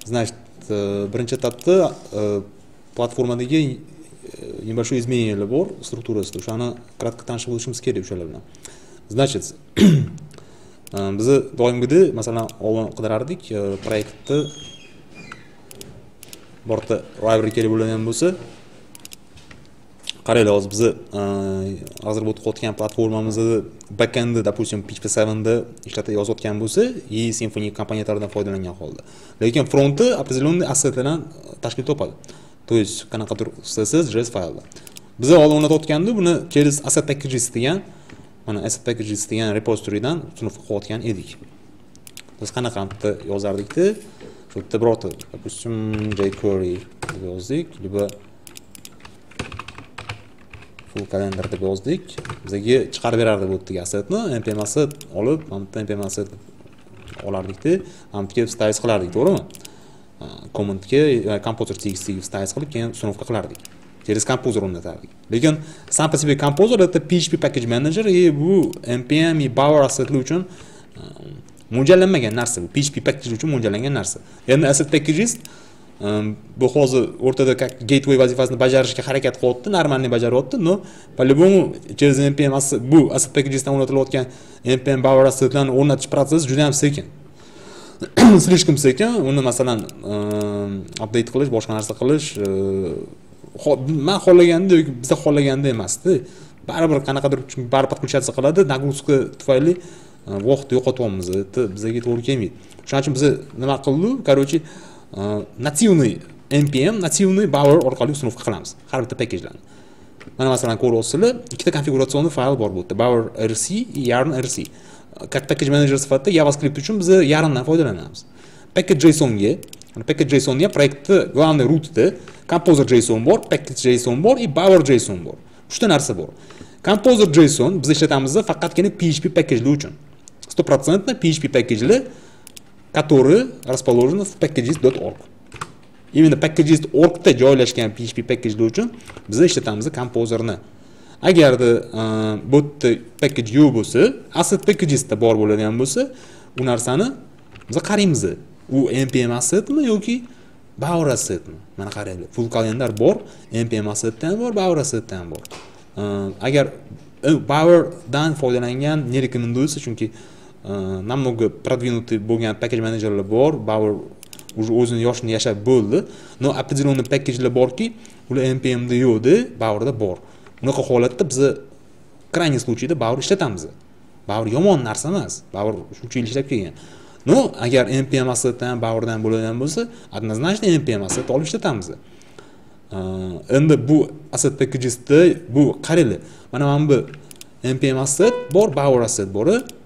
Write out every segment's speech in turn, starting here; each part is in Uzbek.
Значит, birinchi etapda platformadagi небольшое изменение bor strukturasida. O'shani kratko tanishib o'tishimiz kerak o'shalar bilan. Значит, biz doimgidek, masalan, oldin qidirardik proyektni borta library kerak bo'lgan bo'lsa, qaranglar, hozir biz hozir o'tib o'tgan platformamizni backendda, допустим, PHP 7da ishlatib yozayotgan bo'lsa, Symfony komponentlaridan foydalangan holda. Lekin fronti определенный assetlardan tashkil topadi. То есть, qanaqadir CSS, JS fayllar. Biz oldin o'rnatayotganda buni через asset packages degan, mana asset packages degan repositorydan sinfga qo'ygan edik. Biz qanaqadir yozardik-da, shu yerda birorta, допустим, jQuery deb yozdik, yoki full calendar deb yozdik. Bizga chiqarib berardi bu yerga assetni, npm asset olib, mana bu npm asset olardik-da, mana bu yerga styles qilardik, to'g'rimi? Commentga composer txt styles qilib, keyin sinfga qilardik. Через composer o'rnatardik. Lekin сам по себе composer это PHP package manager bu npm bower assetlar uchun mo'ljallanmagan narsa, bu PHP package uchun mo'ljallangan narsa. Endi asset packages bu hozir o'rtada gateway vazifasini bajarishga harakat qilyapti, normalniy bajaryapti, но по-любому через npm bu asset packagesdan o'rnatilayotgan npm bower assetlarni o'rnatish prosessi juda ham sekin. Слишком sekin. Uni masalan update qilish, boshqa narsa qilish men xohlaganda yoki biz xohlaganda emasdi. Baribir qanaqadir baribir подключаться qiladi, nagruzka tufayli vaqtni yo'qotyapmiz. Bizga to'g'ri kelmaydi. Shuning uchun biz nima qildik? Короче, natивный npm, natивный bower orqali sinfga qilamiz har bitta pakejlarni. Mana masalan ko'ryapsizlar, ikkita konfiguratsionni fayl bor bu yerda, bower rc, yarn rc. Как package manager sifatida JavaScript uchun biz yarndan foydalanamiz. Package.json ga, package.json ga proyektni главный rootda composer.json bor, package.json bor и bower.json bor. 3 ta narsa bor. Composer.json biz ishlatamiz faqatgina PHP package uchun. 100% PHP package, которые расположены в packages.org. Именно packages.org da joylashgan PHP package uchun biz ishlatamiz composerni. Agarda bu package yo'q bo'lsa, asset packages da bor bo'ladigan bo'lsa, u narsani biz qaraymiz. U npm assetmi yoki bower assetmi? Mana qaranglar, full calendar bor, npm assetdan bor, bower assetdan bor. Agar bower dan foydalangan ne rekomenduysiz, chunki намного продвинутый bo'lgan package managerlar bor, bower уже o'zini yoshini yashab bo'ldi, но определенный packagelar borki, ular npm da yo'qdi, bower da bor. Bunaqa holatda biz krayniy случайda bower ishlatamiz. Bower yomon narsa emas. Bower shuncha yil ishlab kelgan. No, agar npm assetdan bowerdan bo'ladigan bo'lsa, однозначно npm asset olib ishlatamiz. Endi bu asset packagesda bu qaranglar. Mana bu npm asset bor, bower asset bor.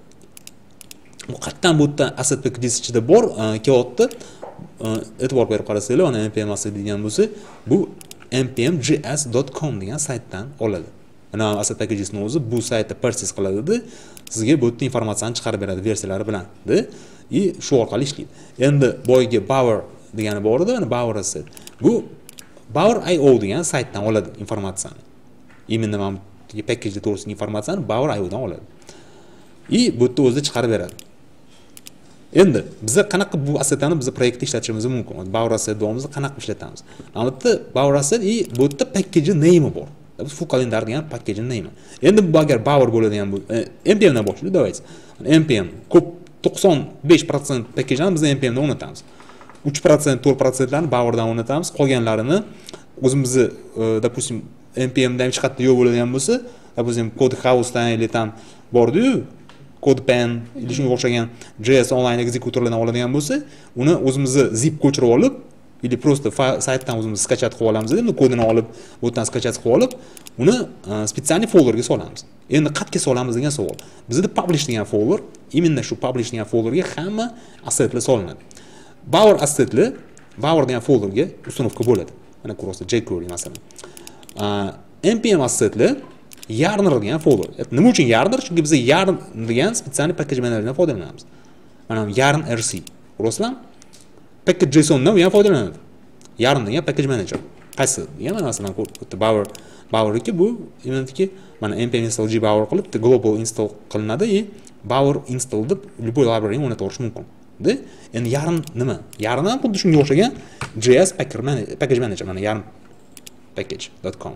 Bu qatdan bu yerda asset packages ichida bor, kelyapti. E'tibor berib qarasanglar, mana npm asset degan bo'lsa, bu npmjs.com degan saytdan oladi. Mana asset packagesni o'zi bu saytda purchase qiladi, sizga bu yerda informatsiyani chiqarib beradi versiyalari bilan, и shu orqali ishlaydi. Endi boyga bower degani bor edi, mana bower asset. Bu bower.io degan saytdan oladi informatsiyani. Именно mana bu package to'g'risida informatsiyani bower.io dan oladi. И bu yerda o'zi chiqarib beradi. Endi biz qanaqa bu assetlarni biz proyektda ishlatishimiz mumkin. Bower asset davomida qanaqa ishlatamiz? Mana bu bower asset и bu yerda package name bor. Bu full calendar degan package name. Endi bu agar bower bo'ladigan bu npm dan boshlaydi, давайте. npm ko'p 95% package-larni biz npm dan o'rnatamiz. 3%, 4%larni bower dan o'rnatamiz. Qolganlarini o'zimizni, допустим, npm dan hech qayerda yo'q bo'ladigan bo'lsa, допустим, code house-dan или там bor-ku, CodePen или shunga o'xshagan JS online ekzekutorlardan oladigan bo'lsa, uni o'zimizni zip ko'chirib olib, или просто saytdan o'zimiz skachat qilib olamiz, endi kodini olib, bu yerdan skachat qilib olib, uni специальный folderga solamiz. Endi qayerga solamiz degan savol. Bizda publish degan folder, именно shu publish degan folderga hamma assetlar solinadi. Bower assetlar bower degan folderga ustunovka bo'ladi. Mana ko'rasiz, jQuery masalan. npm assetlar Yarner degan folder. Nima uchun Yarner? Chunki biz Yarn degan spetsial package managerdan foydalanamiz. Mana Yarn rc. Ko'rasizlar? Package.json dan ham foydalanadi. Yarn degan package manager. Qaysi? Yana masalan Bower bu imenti mana npm install g bower qilib global install qilinadi и bower install deb любой library o'rnatib olish mumkin. Endi yarim nima? Yarim ham xuddi shunga o'xshagan JS package manager, mana yarim package.com.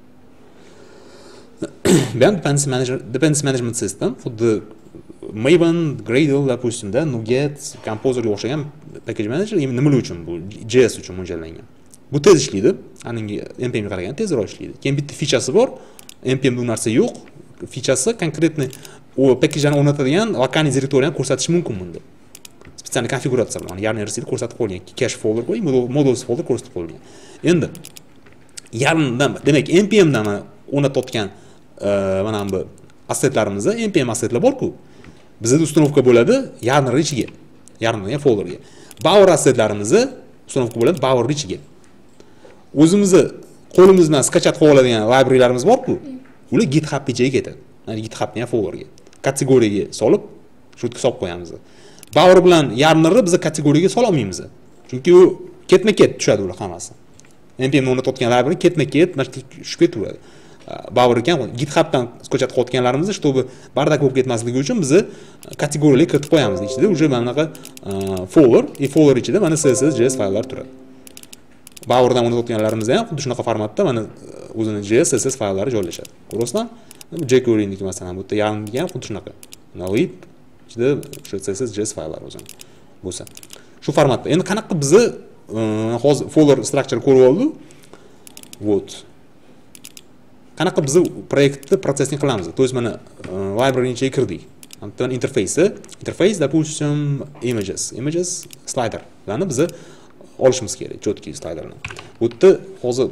Bu ham dependency management system, xuddi Maven, Gradle, допустим, da, Nuget, Composerga o'xshagan package manager nima uchun bu? JS uchun mo'ljallangan. Bu tez ishlaydi, aningi npmga qaraganda tezroq ishlaydi. Keyin bitta featuresi bor, npm bu narsa yo'q. Featuresi konkretni o package-ni o'rnatadigan lokalniy direktoriyani ko'rsatish mumkin bunda. Spesial konfiguratsiya bilan yarni ko'rsatib qo'yilgan, cache folder qo'ying, modules folder ko'rsatib qo'yilgan. Endi yarimdan, demak npmdan o'rnatayotgan mana bu assetlarimizda npm assetlar bor-ku. Bizda uстановка bo'ladi yarni ichiga, yarni degan folderga. Bower assetlarimizni uстановка bo'ladi Bower ichiga. O'zimizni qo'limiz bilan skachat qilib oladigan librarylarimiz bor-ku. Ular GitHub ichiga ketadi. Mana GitHub degan folderga, kategoriyaga solib, shutga solib qo'yamiz. Bower bilan yarnni biz kategoriyaga sola olmaymiz. Chunki u ketma-ket tushadi ular hammasi. npm o'rnatayotgan library ketma-ket mana shu ketaveradi. Bower ekan GitHubdan skachat qilayotganlarimizni, чтобы bardak bo'lib ketmasligi uchun biz kategoriyalarga kiritib qo'yamiz. Ichida уже mana bunaqa folder ichida mana CSS.js fayllar turadi. Bowerdan o'rnatayotganlarimizda ham xuddi shunaqa formatda mana o'zini JS, CSS fayllari joylashadi. Ko'rasizmi? jQuery'niki masalan bu yerda yarniga ham xuddi shunaqa. Navib ichida o'sha CSS.js fayllar o'zini bo'lsa. Shu formatda. Endi qanaqa bizni hozir folder structure ko'rib oldik. Вот. Qanaqa biz proyektni protsessing qilamiz? То есть mana library ichiga kirdik. Mana interface, допустим, images, slider. Ularni biz olishimiz kerak, cho'tki sliderni. Bu yerda hozir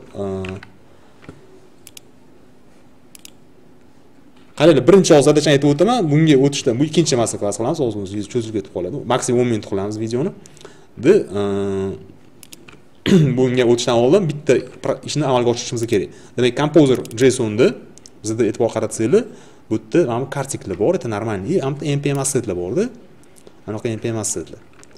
qaranglar, birinchi hozirda aytib o'taman, bunga o'tishdan bu ikkinchi master klass qilamiz, o'zingiz cho'zilib ketib qoladi. Maksimum 10 minut qilamiz videoni. Bunga o'tishdan oldin bitta ishni amalga oshirishimiz kerak. Demak, Composer JSONda bizda e'tibor qaratsanglar, bu yerda mana kartiklar bor, это нормальный, npm assetlar bor-da. Mana bu npm assetlar.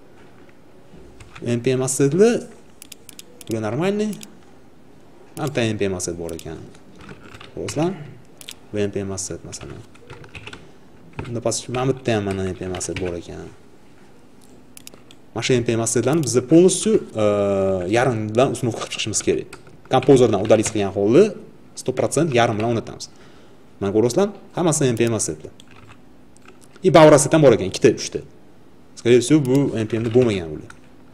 npm assetlar bular нормальный. Mana npm asset bor ekan. Xo'plar. Bu npm asset masalan. Bunda pastga mana bu yerda ham mana npm asset bor ekan. Mana npm assetlarni biz полностью yarim bilan uстановка qilib chiqishimiz kerak. Composerdan удалить qilgan holda 100% yarim bilan o'rnatamiz. Mana ko'rasizlar, hammasi npm assetlar. И Bower asset ham bor ekan, 2 ta, 3 ta. Скорее всего, bu npm da bo'lmagan ular.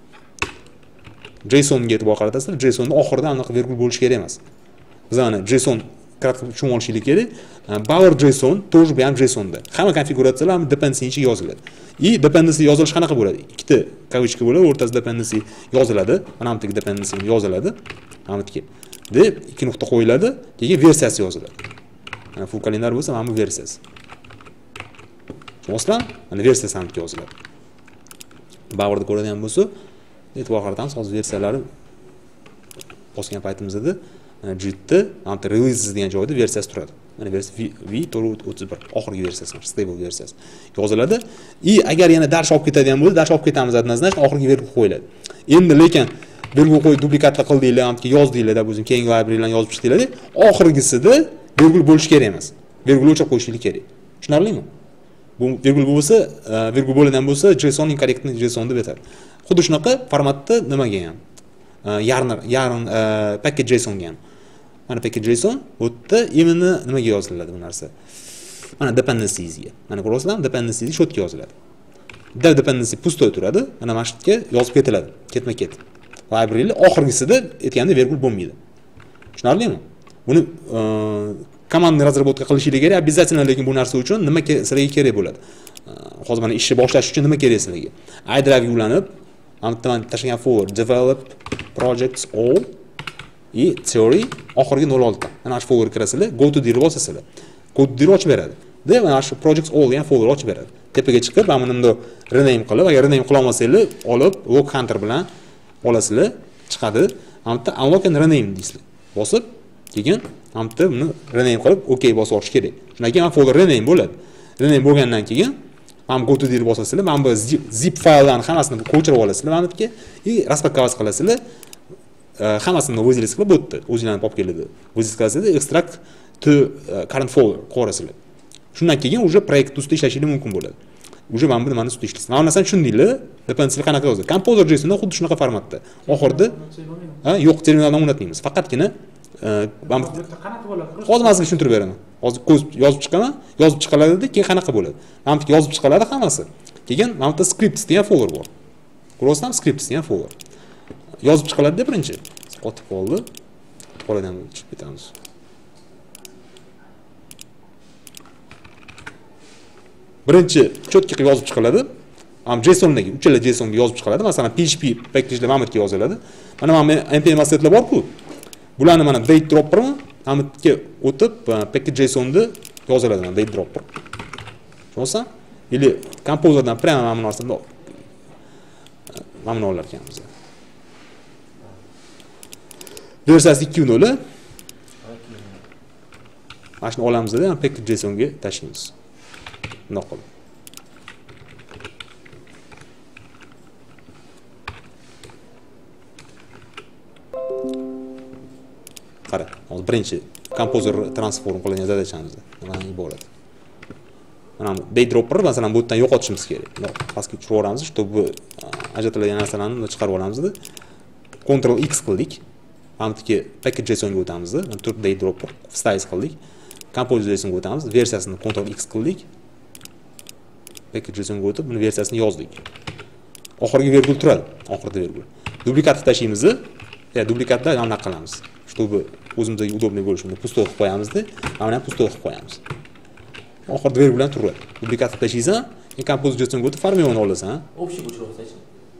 JSON ga e'tibor qaratasizlar, JSOnda oxirida aniq virgul bo'lish kerak emas. Biz mana JSON qattiq tushunib olishlik kerak. Bower JSON тоже bu ham JSOnda. Hamma konfiguratsiyalar ham dependency ichiga yoziladi. И dependency yozilish qanaqa bo'ladi? Ikkita kavычка bo'ladi, o'rtasida dependency yoziladi. Mana bu yerga dependency yoziladi. Mana bu yerga. Deb ikki nuqta qo'yiladi, keyin versiyasi yoziladi. Mana full kalendar bo'lsa, mana bu versiyasi. Tushunasizlar? Mana versiyasi ham yoziladi. Bowerda ko'radigan bo'lsa, e'tibor qaratamiz, hozir versiyalari bosgan paytimizda JITda mana bu releases degan joyda versiyasi turadi. Mana versiya v31 oxirgi versiyasi, stable versiyasi yoziladi. И agar yana dash olib ketadigan bo'lsa, dash olib ketamiz однозначно, oxirgi virgul qo'yiladi. Endi lekin virgul qo'yib dublikatni qildinglar, hamki yozdinglar, o'zing keyingi librarylarni yozib chiqdinglar, oxirgisida virgul bo'lish kerak emas. Virgul o'chirib qo'yishlik kerak. Tushunarlimi? Bu virgul bo'lsa, virgul bo'lgan bo'lsa, JSON incorrectni JSON deb aytadi. Xuddi shunaqa formatda nimaga ham yarn package JSON ga ham. Mana package JSON bu yerda imini nimaga yoziladi bu narsa? Mana dependencies ga. Mana ko'rasizlar, dependencies shotga yoziladi. Dependency pustoy turadi. Mana mana shunga yozib ketiladi. Ketma-ket. Librarylar oxirgisida aytganda virgul bo'lmaydi. Tushunarlimi? Buni komandni razработка qilishingiz kerak, обязательно, lekin bu narsa uchun nima sizlarga kerak bo'ladi? Hozir mana ishni boshlash uchun nima kerak sizlarga? iDrive ulanib, mana bu yerda tashlagan folder develop projects all и theory oxirgi 06 ta. Mana shu folderga kirasizlar, go to dir bosasizlar. Go to dir ochib beradi. Deb mana shu projects all degan folder ochib beradi. Tepaga chiqib, mana buni rename qilib, agar rename qila olmasanglar, olib log hunter bilan olasizlar, chiqadi. Mana bu yerda unlock and rename deysizlar. Bosib, keyin mana bu yerda buni rename qilib, OK bosib olish kerak. Shundan keyin mana folder rename bo'ladi. Rename bo'lgandan keyin mana go to dir bosasizlar, mana bu zip fayllarni hammasini ko'chirib olasizlar mana bu yerga, и распаковать qilasizlar. Hammasini o'zingiz qilib o'tdi. O'zingizlarni olib keladi. O'zingiz qilasizlar, extract to current folder qo'yasizlar. Shundan keyin уже proyekt ustida ishlashingiz mumkin bo'ladi. Уже mana buni mana ustida ishlaysiz. Mana narsani tushundinglar? Dependency qanaqa yozdi? Composer JSON-da xuddi shunaqa formatda. Oxirida yo'q, terminaldan o'rnatmaymiz. Faqatgina qanaqa bo'ladi? hozir sizga tushuntirib beraman. Hozir yozib chiqaman, yozib chiqiladi, keyin qanaqa bo'ladi? Mana bu yozib chiqiladi hammasi. Keyin mana bu scripts degan folder bor. Ko'ryapsizmi? Scripts degan folder. Yozib chiqiladi-da birinchi. Qotib qoldi. Qo'lidan chiqib ketamiz. Birinchi cho'tki qilib yozib chiqiladi. Ham JSON-dagi, uchala JSON-ga yozib chiqiladi. Masalan, PHP packagelar mamutga yoziladi. Mana npm assetlar bor-ku. Bularni mana date droppermi? Mamutga o'tib, package JSON-da yoziladi mana date dropper. Tushunsan? Или Composerdan prямо mana bu narsani mana buni olar ekanmiz. Versiyasi 2.0. Mana shuni olamizda, package JSON-ga tashlaymiz. Bundoq qilib. Qara, hozir birinchi Composer transform qilingan zadachamiz. Mana iborat. Mana date dropper masalan bu yerdan yo'qotishimiz kerak. Pastga tushirib yuboramiz, чтобы ajratilgan narsalarni chiqarib olamiz. Ctrl X qildik. Mana bu package JSON ga o'tamiz. Mana turib date dropper styles qildik. Composer JSON ga o'tamiz. Versiyasini Ctrl X qildik. Package JSON ga o'tib, buni versiyasini yozdik. Oxirgi vergul turadi, oxirida vergul. Duplikatni tashlaymiz, duplikatda ham anaqa qilamiz. Чтобы o'zimizga удобный bo'lishi uchun pusto qilib qo'yamiz-da, mana ham pusto qilib qo'yamiz. Oxirida vergul bilan turadi. Duplikatni tashlaysan, Composer JSON ga o'tib formioni olasan. Общий ko'chirib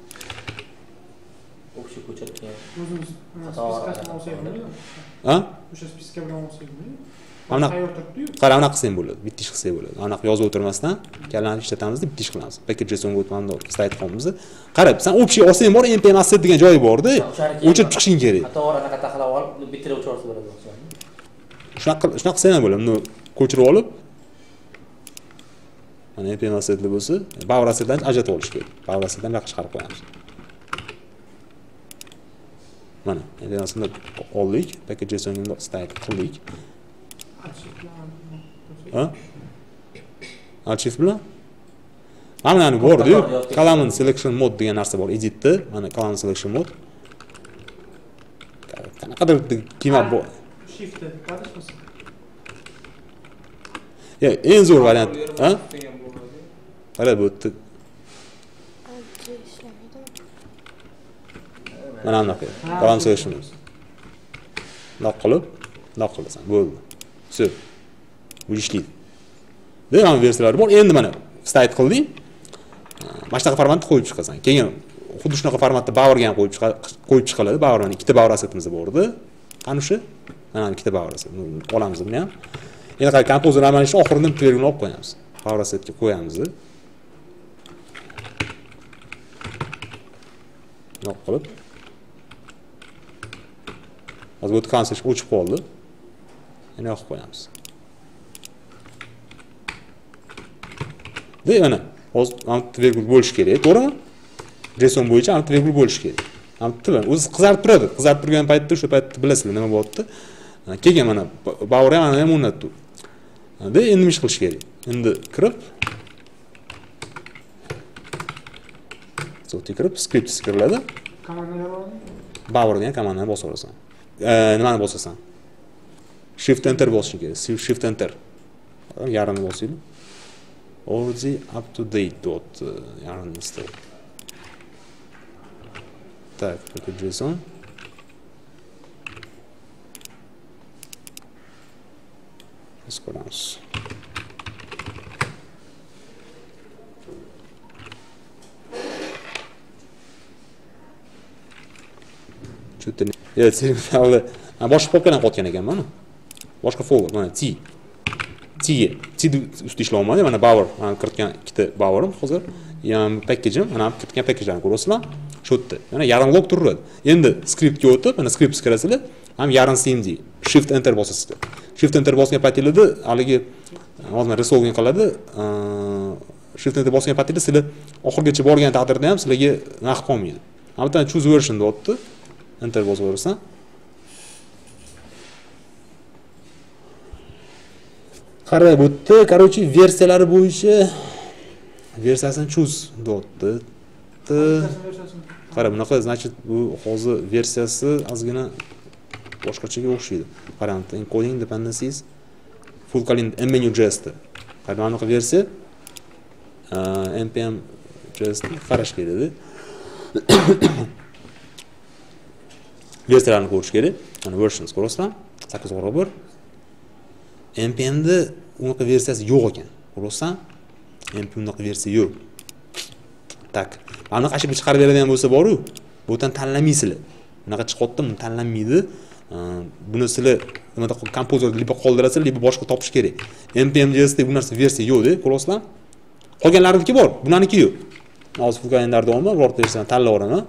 Общий ko'chirib o'zimiz spiskasini olsak-mi? Ha? O'sha spiska bilan olsak-mi? Mana qara anaqa qilsang bo'ladi, bitta ish qilsak bo'ladi. Anaqa yozib o'tirmasdan kallani ishlatamiz-da, bitta ish qilamiz. Package JSON ga o'tmanda state qilamiz. Qarab, sen общий olsang bor, npm asset degan joyi bor-da. O'chirib chiqishing kerak. To'g'ri anaqa taxlab olib, bitirib o'chirsa bo'ladi o'xshaydi. Shunaqa qilsang ham bo'ladi. Buni ko'chirib olib mana npm assetli bo'lsa, Power Assetdan ajratib olish kerak. Power Assetdan buyoqqa chiqarib qo'yamiz. Mana, npm assetni oldik, package JSON ga state qildik. Ha? Archive bilan? Mana buni bor-ku, column selection mode degan narsa bor. Editda, mana column selection mode. Qanaqadir qiymat bor. Shift qadishmasa. Eng zo'r variant, ha? Qara bu yerda. Mana bunaqa. Column selection. Noq qilib, noq qilasan. Bo'ldi. Все. Bu ishlaydi. Mana versiyalar bor. Endi mana state qilding. Mana shunaqa formatda qo'yib chiqasan. Keyin xuddi shunaqa formatda Bowerga ham qo'yib chiqiladi. Bowerning ikkita Bower assetimiz bor edi. Qani o'sha? Mana ikkita Bower asset. Olamiz buni ham. Endi qara Composer mana shu oxiridan vergul olib qo'yamiz. Bower assetga qo'yamiz. Noq qilib. Hozir bu transish o'chib qoldi. Yana yoqib qo'yamiz. Mana hozir vergul bo'lish kerak, to'g'rimi? JSON bo'yicha vergul bo'lish kerak. O'zi qizarib turadi. Qizarib turgan paytda o'sha paytda bilasizlar nima bo'lyapti. Keyin mana Bower ham o'rnatdi. Endi nima ish qilish kerak? Endi kirib kirib script kiriladi. Komandalar bormi? Bower degan komandani bosib olasan. Nimani bosasan? Shift enter bosishing kerak. Shift enter. Yarimni bosing. Already up to date dot yarn install. Так, это JSON. Скорос. Что-то не. Я терминалы. Boshqa popkadan qotgan ekan mana. Boshqa folder mana T. T ustida ishlay olmadi. Mana Bower, mana kiritgan ikkita Bower'im hozir. Ham package-im, mana kiritgan package-larni ko'rasizlar. Shu yerda. Mana yarim log turadi. Endi scriptga o'tib, mana script kirasizlar, ham yarim cmd. Shift enter bosasizlar. Shift enter bosgan paytingizda haligi hozir resolving qiladi. Shift enter bosgan paytingizda sizlar oxirgacha borgan taqdirda ham sizlarga narx qolmaydi. Mana bu yerdan choose version deyapti. Enter bosaversan. Qara bu yerda, короче, versiyalari bo'yicha versiyasini choose deyapti. Qara, bunaqa, значит, bu hozir versiyasi ozgina boshqachaga o'xshaydi. Qarang, encoding dependencies full calendar menu.js da. Qara, mana bunaqa versiya npm.js ni qarash kerak-da. Versiyalarni ko'rish kerak. Mana versions ko'rasizlar. 8.1. npm da unaqa versiyasi yo'q ekan. Ko'rasizlar? npm unaqa versiya yo'q. Tak. Mana qashib chiqarib beradigan bo'lsa bor-ku, bu yerdan tanlamaysizlar. Bunaqa chiqyapti, buni tanlanmaydi. Buni sizlar nimada kompozerda liba qoldirasizlar, liba boshqa topish kerak. npm.js da bu narsa versiya yo'q-da, ko'rasizlar? Qolganlariniki bor, bunaniki yo'q. Hozir full kalendarda olma, biror versiyani tanlab olaman.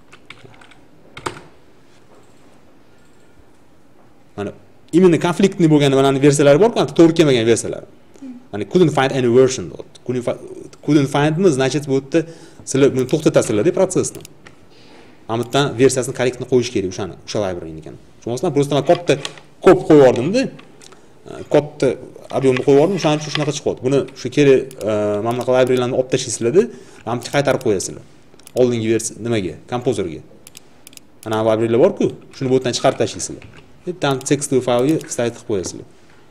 Mana imенно konfliktli bo'lgan mana versiyalar bor-ku, to'g'ri kelmagan versiyalar. Mana couldn't find any version dot. Couldn't find mi, значит, bu yerda sizlar buni to'xtatasizlar-da protsessni. Mana bu yerdan versiyasini korrektni qo'yish kerak o'sha library ekan. Tushunasizlar? Просто men ko'p qo'yib yubordim-da. Katta ob'yemni qo'yib yubordim, o'shaning uchun shunaqa chiqadi. Buni shu kerak mana bunaqa librarylarni olib tashlaysizlar-da, mana bu qaytarib qo'yasizlar. Oldingi versiya nimaga? Kompozerga. Mana bu librarylar bor-ku, shuni bu yerdan chiqarib tashlaysizlar. Там текстовый faylga вставить qilib qo'yasizlar.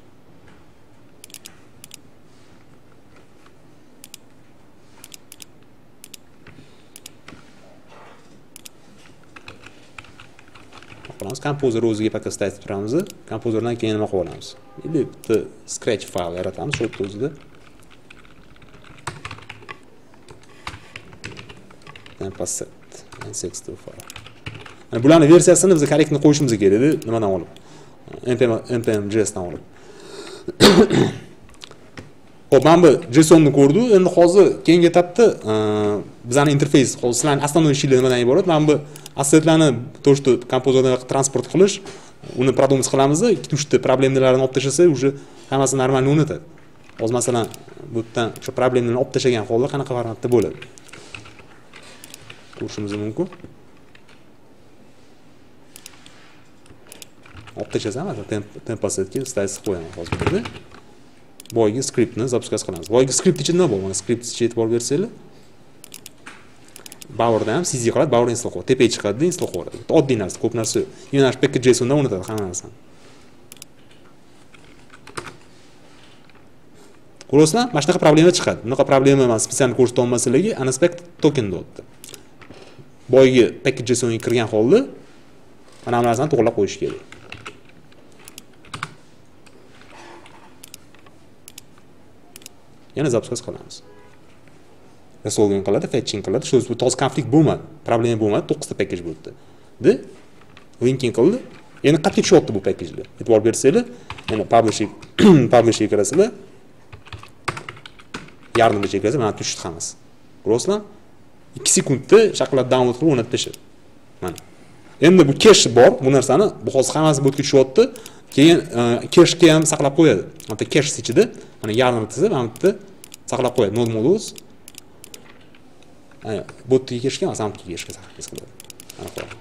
Kompozer o'ziga paket stavib turamiz. Kompozerdan keyin nima qilib olamiz? Endi bitta scratch fayl yaratamiz shu o'zida. Templaset, txt fayl. Mana bularning versiyasini biz korrektni qo'yishimiz kerak-da, nimadan olib? npm.js dan olib. Xo'p, mana bu JSON ni ko'rdik. Endi hozir keyingi etapda bizning interfeys, hozir sizlarning основной ishlar nimadan iborat? Mana bu assetlarni to'shda kompozerdan transport qilish, uni продумать qilamiz. 2-3 ta problemlarni olib tashlasa, уже hammasi normalni unutadi. Hozir masalan, bu yerdan o'sha problemlarni olib tashlagan holda qanaqa variantda bo'ladi? Ko'rishimiz mumkin. Olib tashlasam, templasetga stavib qo'yaman hozir burada. Boyagi skriptni zapuskaz qilamiz. Boyagi skript ichida nima bor? Mana skript ichiga e'tibor bersanglar, Bowerda ham CZ qiladi, Bower install qiladi. Tepaga chiqadi, install qiladi. Oddiy narsa, ko'p narsa. Yana shu package.json dan unutadi hamma narsani. Ko'rasizlar, mana shunaqa problema chiqadi. Bunaqa problema emas, spesialni ko'rsata olmasligiga unexpected token deyapti. Boyagi package.jsonga kirgan holda mana bu narsani to'g'rilab qo'yish kerak. Yana zapuskaz qilamiz. Resolving qiladi, fetching qiladi. Shu bu toz konflikt bo'lmadi, problema bo'lmadi, 9 ta package bo'ldi. De linking qildi. Endi qat'iy tushyapti bu package-lar. E'tibor bersanglar, mana publishga kirasizlar. Yarmigacha kirasiz, mana tushdi hammasi. Ko'rasizlar? 2 sekundda shaqilab download qilib o'rnatib tashladi. Mana. Endi bu cache bor, bu narsani bu hozir hammasi bu yerga tushyapti. Keyin cache-ga ham saqlab qo'yadi. Mana cache ichida mana yarmita mana bu yerda saqlab qo'yadi. Node modules. Ana bu yerga cache-ga emas, ham cache-ga saqlab qiladi. Ana qo'yadi.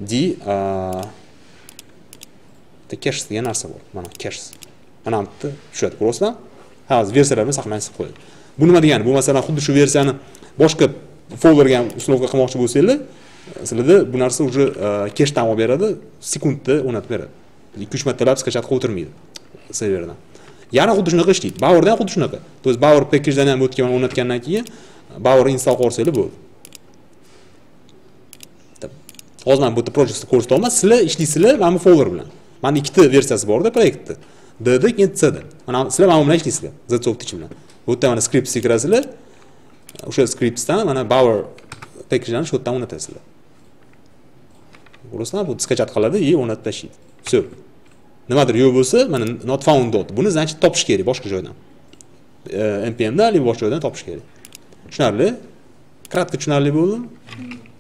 The cache degan narsa bor. Mana cache. Mana bu yerda tushadi, ko'rasizlar? Hozir versiyalarni saqlanib qo'yadi. Bu nima degani? Bu masalan xuddi shu versiyani boshqa folderga ham uslubga qilmoqchi bo'lsanglar, sizlarda bu narsa уже cache-dan olib beradi, sekundda o'rnatib beradi. 2-3 martalab skachat qilib o'tirmaydi serverdan. Yana xuddi shunaqa ishlaydi. Bowerda ham xuddi shunaqa. To есть Bower package-dan ham o'tgan o'rnatgandan keyin Bower install qilsanglar bo'ldi. Hozir men bu yerda projectni ko'rsata olmas, sizlar ishlaysizlar mana bu folder bilan. Mana ikkita versiyasi bor-da proyektda. D-da, keyin C-da. Mana sizlar mana bu bilan ishlaysizlar. Zsoft mana. Bu yerda mana scriptga kirasizlar. O'sha scriptdan mana Bower package-ni shu yerdan o'rnatasizlar. Ko'rasizlar, bu skachat qiladi, o'rnatib tashlaydi. Все. Nimadir yo'q bo'lsa, mana not found dot. Buni значит topish kerak boshqa joydan. npm dan yoki boshqa joydan topish kerak. Tushunarli? Qattiq tushunarli bo'ldimi?